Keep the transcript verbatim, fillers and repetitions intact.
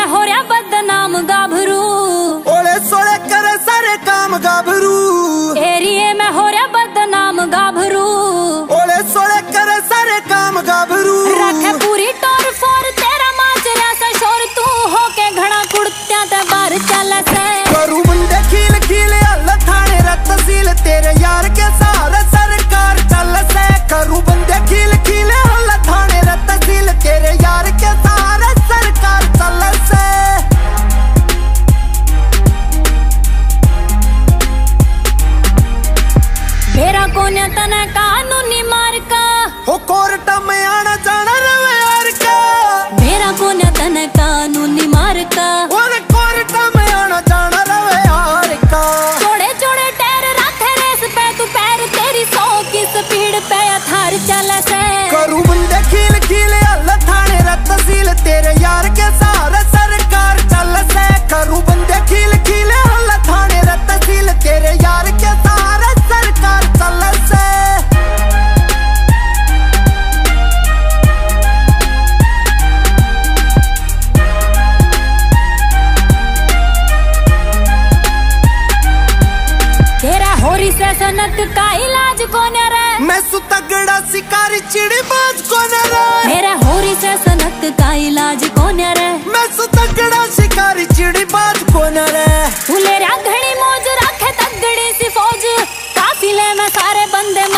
मैं हो रहा बदनाम गाभरू, ओले सोले करे सारे काम गाभरू। एरिए में हो रहा बदनाम गाभरू, ओले सोले करे सारे काम गाभरू। रखे पूरी टोर फोर तेरा माचरा सा शोर, तू होके घड़ा कुड़त्या ते बाहर चल से। करू बंदे खील खील हल थाने रत तहसील, तेरे यार के सहारे सरकार चल से। करू बंदे खील खील हल थाने रत तहसील, तेरे यार के सहारे सरकार चल से। मेरा कोन्या तने कानूनी मार का, हो कोर्ट में आना जाना रवे यार का। मेरा कोन्या तने कानूनी मार का, और कोर्ट में आना जाना रवे यार का। जोड़े जोड़े टैर राखे रेस पे तू पैर, तेरी सौ की स्पीड पे थार चल से। करू बंदे खील खील हल थाने रत तहसील, तेरे यार के सहारे सरकार चल से। करू बंदे खील खील हल थाने रत तहसील, तेरे यार के सहारे सरकार चल से। तेरा होरी से सनत का इलाज कौन रे, मैं सु तगड़ा शिकारी चिड़ी बाज कौन रे। मेरा होरी से सनत का इलाज कौन रे, मैं सु तगड़ा शिकारी चिड़ी बाज कौन रे। फुलेरा घड़ी मौज रखे तगड़ी सी फौज, काफिले में सारे बंदे